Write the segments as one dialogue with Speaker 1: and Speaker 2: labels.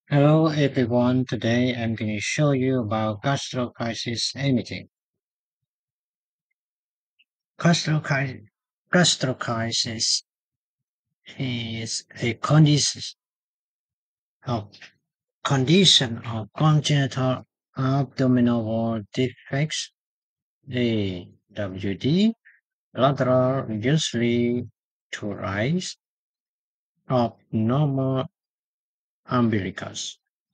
Speaker 1: Hello everyone, today I'm going to show you about gastrocrisis imaging. Gastrocrisis, gastrocrisis is a of, condition of congenital abdominal wall defects, AWD, lateral usually to rise, of normal umbilicus.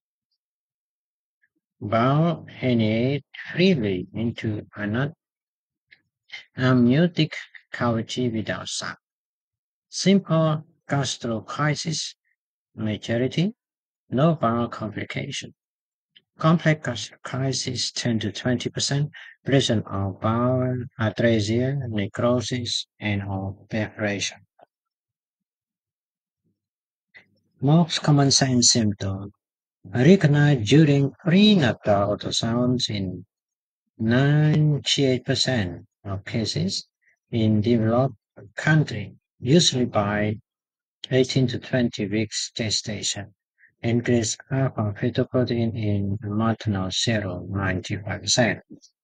Speaker 1: Bowel herniate freely into an amniotic cavity without sac. Simple gastrocrisis, majority, no bowel complication. Complex gastrocrisis 10 to 20%, present of bowel atresia, necrosis, and or perforation. Most common signs symptoms recognized during prenatal ultrasounds in 98% of cases in developed countries, usually by 18 to 20 weeks gestation. Increased alpha fetoprotein in maternal serum 95%.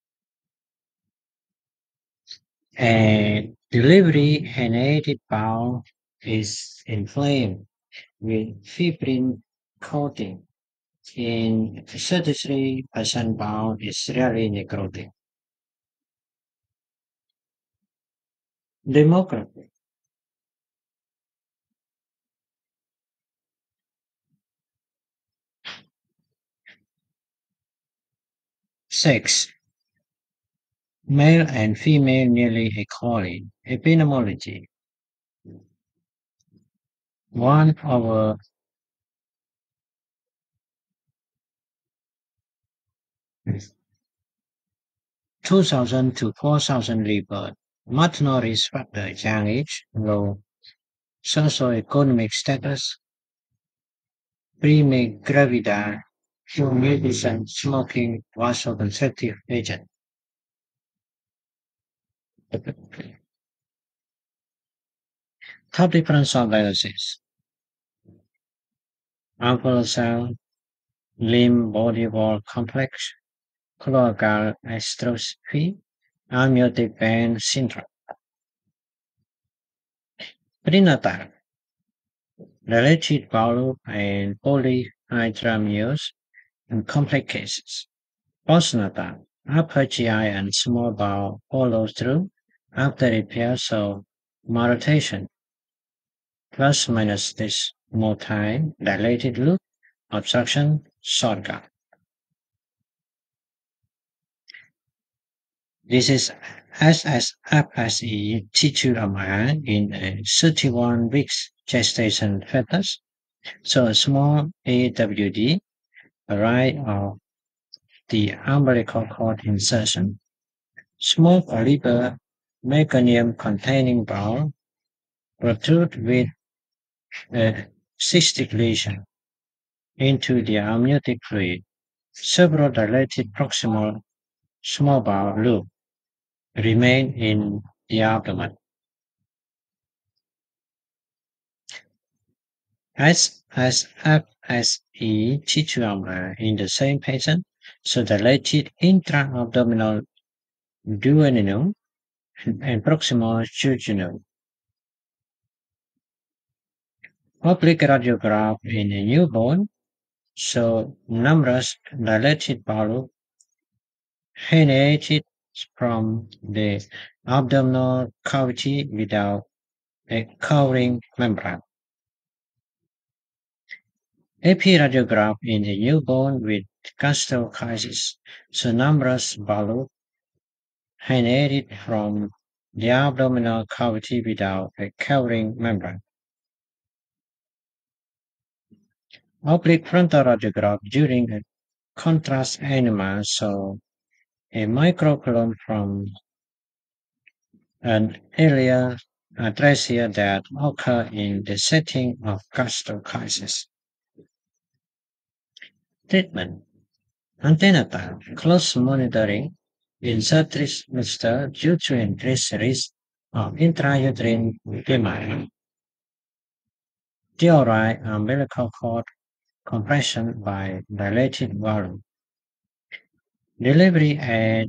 Speaker 1: And delivery herniated bowel is inflamed with fibrin coating. In 33% bowel is rarely necrotic. Demography. Sex. Male and female nearly equally. Epidemiology. 1 over 2,000 to 4,000 rebirth. Maternal risk factor, young age, low socioeconomic status, pre-gravidal, full medicine, smoking, vasoconstrictive agent. Top difference of diagnosis. Alveolar cell, limb body wall complex, cloacal atrophy, amniotic vein syndrome. Prenatal, related bowel and polyhydramnios in complex cases. Postnatal, upper GI and small bowel follow through after repair, so malrotation plus minus this more time, dilated loop, obstruction, shortcut. This is SSFSE titular in a 31 weeks gestation fetus, so a small AWD, a right of the umbilical cord insertion, small polyper meconium containing bowel, protrude with a cystic lesion into the amniotic fluid, several dilated proximal small bowel loop remain in the abdomen. SSFSE titular in the same patient, so dilated intra-abdominal duodenum and proximal jejunum. Oblique radiograph in a newborn, so numerous dilated bowel herniated from the abdominal cavity without a covering membrane. AP-radiograph in a newborn with gastrocrisis, so numerous bowel herniated from the abdominal cavity without a covering membrane. Oblique frontal radiograph during a contrast enema, so a microcolon from an earlier atresia that occur in the setting of gastrocrisis. Treatment. Antenatal close monitoring in trimester due to increased risk of intrauterine demand. DRI umbilical cord compression by dilated volume. Delivery at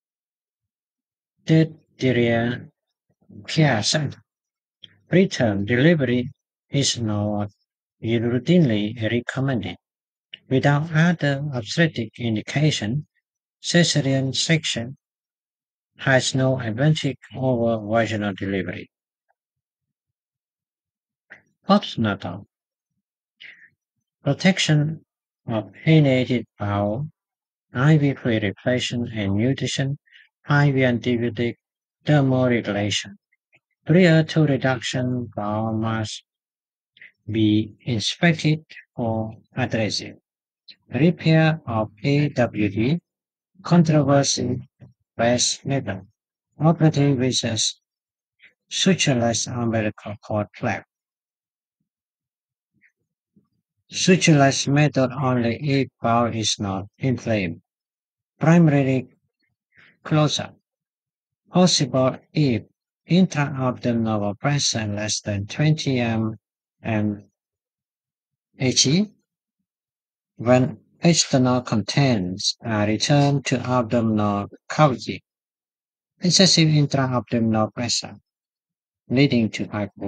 Speaker 1: Deuteria Piazza. Preterm delivery is not routinely recommended. Without other obstetric indication, caesarean section has no advantage over vaginal delivery. Postnatal protection of herniated bowel, IV fluid replacement and nutrition, IV antibiotic thermoregulation. Prior to reduction, bowel must be inspected for atresia. Repair of AWD, controversy, best method. Operative versus sutureless umbilical cord flap. Sutureless method only if bowel is not inflamed. Primary close-up. Possible if intra-abdominal pressure less than 20 mmHg when external contents are returned to abdominal cavity. Excessive intra-abdominal pressure leading to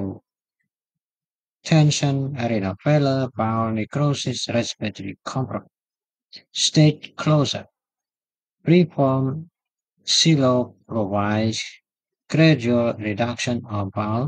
Speaker 1: hypotension, renal failure, bowel necrosis, respiratory compromise. Stage closure. Preform silo provides gradual reduction of bowel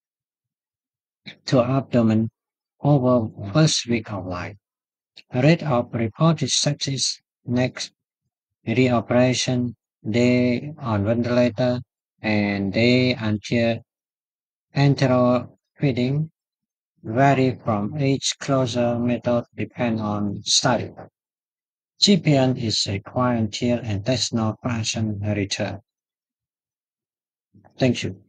Speaker 1: to abdomen over first week of life. Rate of reported sepsis next reoperation day on ventilator and day until enteral feeding vary from each closure method depend on study. GPN is required until intestinal function return. Thank you.